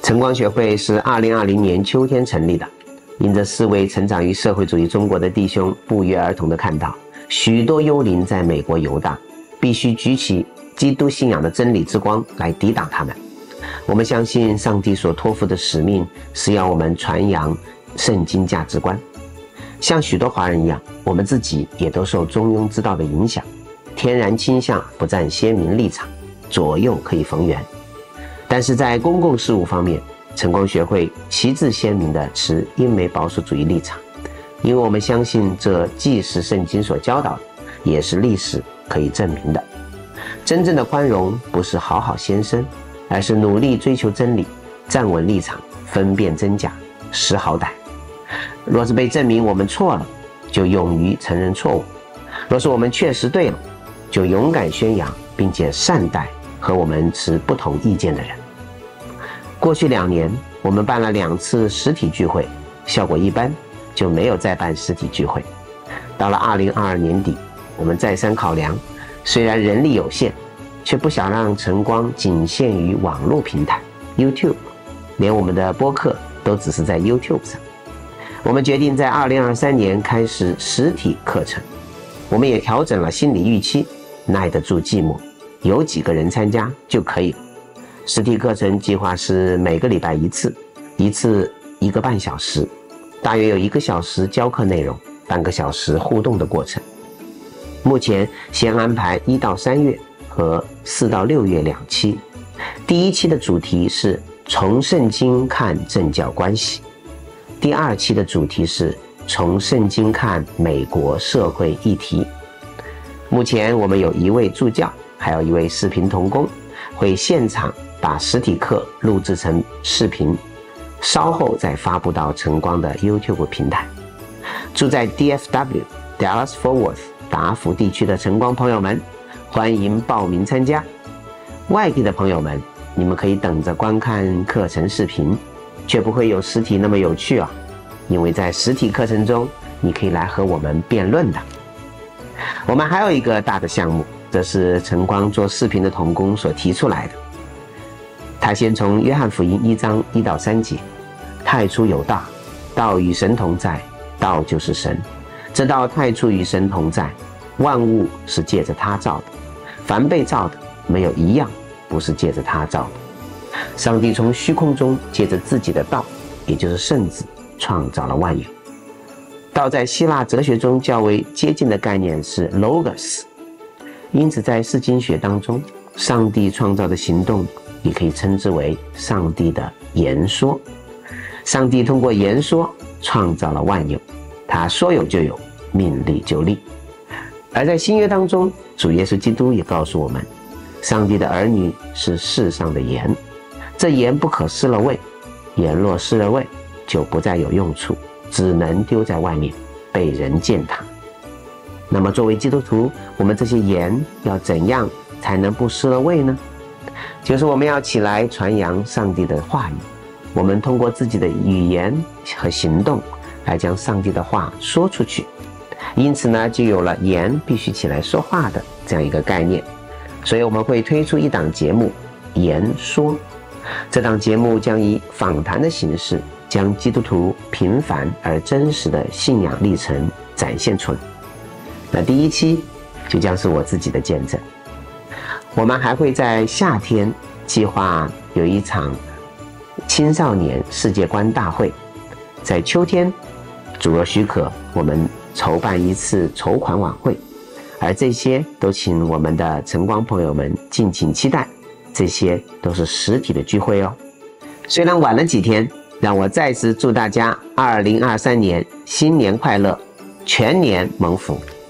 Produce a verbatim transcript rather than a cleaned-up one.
晨光学会是二零二零年秋天成立的，因着四位成长于社会主义中国的弟兄不约而同地看到许多幽灵在美国游荡，必须举起基督信仰的真理之光来抵挡他们。我们相信上帝所托付的使命是要我们传扬圣经价值观。像许多华人一样，我们自己也都受中庸之道的影响，天然倾向不站鲜明立场，左右可以逢源。但是在公共事务方面，晨光学会旗帜鲜明地持英美保守主义立场，因为我们相信这既是圣经所教导的，也是历史可以证明的。真正的宽容不是好好先生，而是努力追求真理，站稳立场，分辨真假，识好歹。若是被证明我们错了，就勇于承认错误；若是我们确实对了，就勇敢宣扬并且善待和我们持不同意见的人。过去两年，我们办了两次实体聚会，效果一般，就没有再办实体聚会。到了二零二二年底，我们再三考量，虽然人力有限，却不想让晨光仅限于网络平台 YouTube， 连我们的播客都只是在 YouTube 上。我们决定在二零二三年开始实体课程，我们也调整了心理预期，耐得住寂寞，有几个人参加就可以了。实体课程计划是每个礼拜一次，一次一个半小时，大约有一个小时教课内容，半个小时互动的过程。目前先安排一到三月和四到六月两期。第一期的主题是从圣经看政教关系，第二期的主题是从圣经看美国社会议题。目前我们有一位助教，还有一位视频同工，会现场把实体课录制成视频，稍后再发布到晨光的 YouTube 平台。住在 D F W Dallas Fort Worth 达福地区的晨光朋友们，欢迎报名参加。外地的朋友们，你们可以等着观看课程视频，却不会有实体那么有趣啊，因为在实体课程中，你可以来和我们辩论的。我们还有一个大的项目，这是晨光做视频的同工所提出来的。他先从约翰福音一章一到三节，太初有道，道与神同在，道就是神。这道太初与神同在，万物是借着他造的，凡被造的，没有一样不是借着他造的。上帝从虚空中借着自己的道，也就是圣子，创造了万有。道在希腊哲学中较为接近的概念是 logos， 因此在释经学当中，上帝创造的行动也可以称之为上帝的言说。上帝通过言说创造了万有，他说有就有，命立就立。而在新约当中，主耶稣基督也告诉我们，上帝的儿女是世上的盐，这盐不可失了味，盐若失了味，就不再有用处，只能丢在外面，被人践踏。那么作为基督徒，我们这些盐要怎样才能不失了味呢？就是我们要起来传扬上帝的话语，我们通过自己的语言和行动来将上帝的话说出去。因此呢，就有了盐必须起来说话的这样一个概念。所以我们会推出一档节目言说，这档节目将以访谈的形式，将基督徒平凡而真实的信仰历程展现出来。那第一期就将是我自己的见证。我们还会在夏天计划有一场青少年世界观大会，在秋天主若许可，我们筹办一次筹款晚会，而这些都请我们的晨光朋友们敬请期待，这些都是实体的聚会哦。虽然晚了几天，让我再次祝大家二零二三年新年快乐，全年蒙福。